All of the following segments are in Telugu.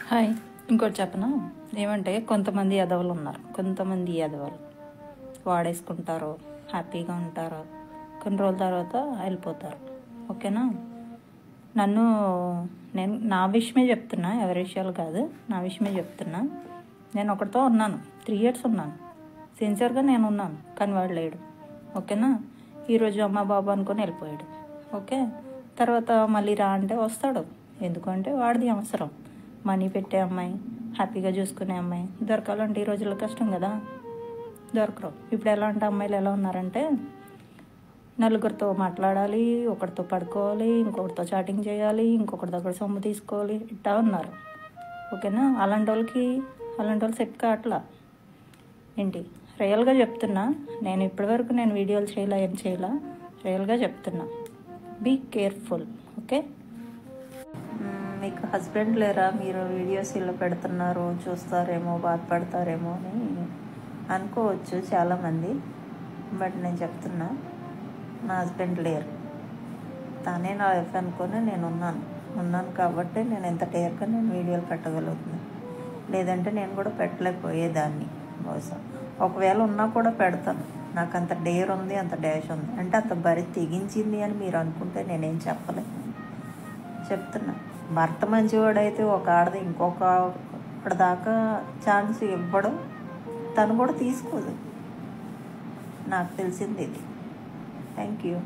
హాయ్. ఇంకోటి చెప్పనా? ఏమంటే కొంతమంది ఎదవలు ఉన్నారు, కొంతమంది ఎదవలు వాడేసుకుంటారు, హ్యాపీగా ఉంటారు, కొన్ని రోజుల తర్వాత వెళ్ళిపోతారు. ఓకేనా? నేను నా విషయమే చెప్తున్నా, ఎవరి విషయాలు కాదు, నా విషయమే చెప్తున్నా. నేను ఒకటితో ఉన్నాను, 3 years ఉన్నాను, సిన్సియర్గా నేను ఉన్నాను, కానీ వాడు లేడు. ఓకేనా? ఈరోజు అమ్మ బాబు అనుకొని వెళ్ళిపోయాడు. ఓకే, తర్వాత మళ్ళీ రా అంటే వస్తాడు. ఎందుకంటే వాడిది అవసరం. మనీ పెట్టే అమ్మాయి, హ్యాపీగా చూసుకునే అమ్మాయి దొరకాలంటే ఈ రోజుల్లో కష్టం కదా, దొరకరు. ఇప్పుడు ఎలాంటి అమ్మాయిలు ఎలా ఉన్నారంటే, నలుగురితో మాట్లాడాలి, ఒకరితో పడుకోవాలి, ఇంకొకరితో చాటింగ్ చేయాలి, ఇంకొకరి దగ్గర సొమ్ము తీసుకోవాలి, ఇట్టా ఉన్నారు. ఓకేనా? అలాంటి వాళ్ళు సెట్ కావట్లా. ఏంటి, రియల్గా చెప్తున్నా. నేను ఇప్పటివరకు వీడియోలు ఏం చేయలా, రియల్గా చెప్తున్నా. Be careful. ఓకే? మీకు హస్బెండ్ లేరా? మీరు వీడియోస్ ఇలా పెడుతున్నారు, చూస్తారేమో, బాధపడతారేమో అని అనుకోవచ్చు చాలామంది. బట్ నేను చెప్తున్నా, నా హస్బెండ్ లేరు, తానే నా వైఫ్ అనుకొని నేను ఉన్నాను కాబట్టి నేను ఎంత డేర్గా వీడియోలు పెట్టగలుగుతున్నాను. లేదంటే నేను కూడా పెట్టలేకపోయేదాన్ని బహుశా. ఒకవేళ ఉన్నా కూడా పెడతాను. నాకు అంత డేర్ ఉంది, అంత డాష్ ఉంది అంటే అంత బరి తెగించింది అని మీరు అనుకుంటే నేనేం చెప్పలేను. చెప్తున్నా, భర్త మంచివాడైతే ఒక ఆడది ఇంకొక దాకా ఛాన్స్ ఇవ్వడం, తను కూడా తీసుకోదు. నాకు తెలిసింది ఇది. Thank you.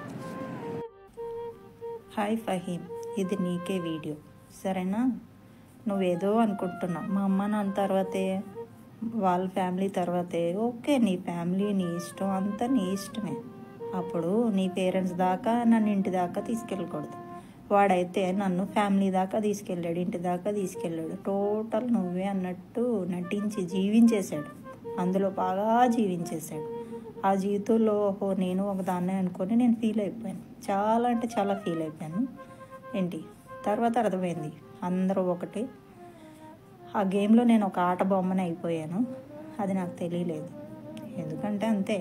హాయ్ ఫహీమ్, ఇది నీకే వీడియో, సరేనా? నువ్వేదో అనుకుంటున్నావు, మా అమ్మ నాన్న తర్వాతే, వాళ్ళ ఫ్యామిలీ తర్వాతే. ఓకే, నీ ఫ్యామిలీ, నీ ఇష్టం, అంతా నీ ఇష్టమే. అప్పుడు నీ పేరెంట్స్ దాకా నన్ను ఇంటి దాకా తీసుకెళ్ళకూడదు. వాడైతే నన్ను ఫ్యామిలీ దాకా తీసుకెళ్ళాడు, ఇంటి దాకా తీసుకెళ్ళాడు. టోటల్ నువ్వే అన్నట్టు నటించి జీవించేశాడు, అందులో బాగా జీవించేశాడు. ఆ జీవితంలో నేను ఒక దాన్నే అనుకొని నేను ఫీల్ అయిపోయాను, చాలా అంటే చాలా ఫీల్ అయిపోయాను. ఏంటి, తర్వాత అర్థమైంది అందరూ ఒకటి. ఆ గేమ్లో నేను ఒక ఆట బొమ్మనే అయిపోయాను. అది నాకు తెలియలేదు. ఎందుకంటే అంతే,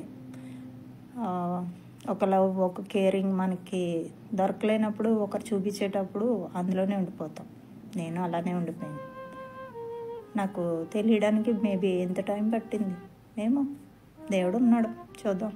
ఒక లవ్, ఒక కేరింగ్ మనకి దొరకలేనప్పుడు ఒకరు చూపించేటప్పుడు అందులోనే ఉండిపోతాం. నేను అలానే ఉండిపోయాను. నాకు తెలియడానికి మేబీ ఎంత టైం పట్టింది ఏమో, దేవుడు ఉన్నాడు, చూద్దాం.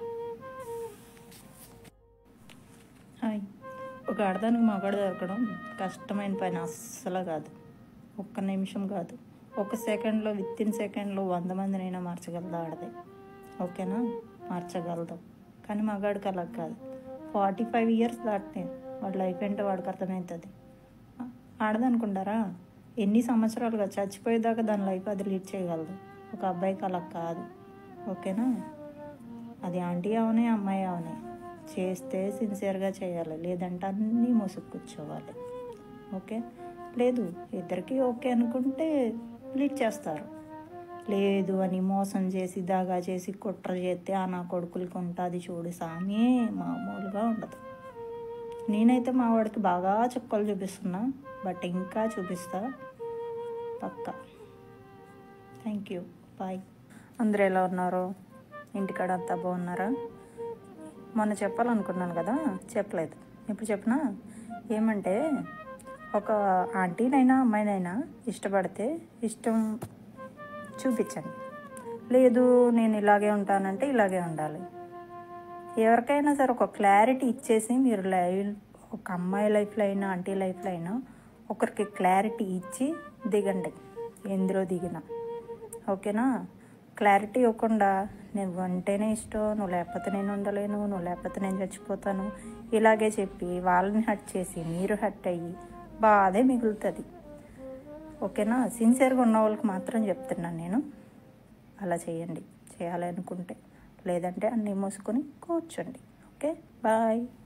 హాయ్. ఒక ఆడదానికి మగాడు దొరకడం కష్టమైన పని అస్సలు కాదు. ఒక్క నిమిషం కాదు, ఒక సెకండ్లో, వితిన్ సెకండ్లో 100 మందినైనా మార్చగలదు ఆడదే. ఓకేనా? మార్చగలదు. కానీ మగాడికి అలా కాదు. 45 years దాటితే వాడి లైఫ్ ఏంటో వాడికి అర్థమవుతుంది. ఆడదనుకుంటారా, ఎన్ని సంవత్సరాలుగా చచ్చిపోయేదాకా దాని లైఫ్ అది లీడ్ చేయగలదు. ఒక అబ్బాయికి అలా కాదు. ఓకేనా? అది ఆంటీ అవనే, అమ్మాయి అవనే, చేస్తే సిన్సియర్గా చేయాలి, లేదంటే అన్నీ మోసుకు కూర్చోవాలి. ఓకే? లేదు, ఇద్దరికి ఓకే అనుకుంటే లీడ్ చేస్తారు. లేదు అని మోసం చేసి, దాగా చేసి, కుట్ర చేస్తే ఆ నా కొడుకులకి ఉంటుంది చూడు సామి, మామూలుగా ఉండదు. నేనైతే మా వాడికి బాగా చుక్కలు చూపిస్తున్నా, బట్ ఇంకా చూపిస్తా పక్కా. Thank you. బాయ్. అందరూ ఎలా ఉన్నారు? ఇంటికాడ అంతా బాగున్నారా? మొన్న చెప్పాలనుకున్నాను కదా, చెప్పలేదు. ఇప్పుడు చెప్పనా? ఏమంటే, ఒక ఆంటీనైనా అమ్మాయినైనా ఇష్టపడితే ఇష్టం చూపించండి. లేదు నేను ఇలాగే ఉంటానంటే ఇలాగే ఉండాలి. ఎవరికైనా సరే ఒక క్లారిటీ ఇచ్చేసి, మీరు ఒక అమ్మాయి లైఫ్లో అయినా, ఆంటీ లైఫ్లో అయినా ఒకరికి క్లారిటీ ఇచ్చి దిగండి, ఎందులో దిగినా. ఓకేనా? క్లారిటీ ఇవ్వకుండా నువ్వు అంటేనే ఇష్టం, నువ్వు లేకపోతే నేను ఉండలేను, నువ్వు లేకపోతే నేను చచ్చిపోతాను, ఇలాగే చెప్పి వాళ్ళని హర్ట్ చేసి మీరు హర్ట్ అయ్యి బాధే మిగులుతుంది. ఓకేనా? సిన్సియర్గా ఉన్న వాళ్ళకి మాత్రం చెప్తున్నాను నేను, అలా చేయండి చేయాలి అనుకుంటే. లేదంటే అన్నీ మూసుకొని కూర్చోండి. Okay, bye.